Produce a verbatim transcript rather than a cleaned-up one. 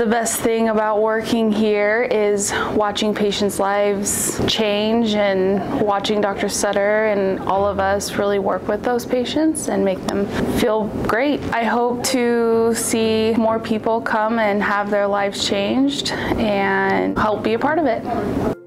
The best thing about working here is watching patients' lives change and watching Doctor Sutter and all of us really work with those patients and make them feel great. I hope to see more people come and have their lives changed and help be a part of it.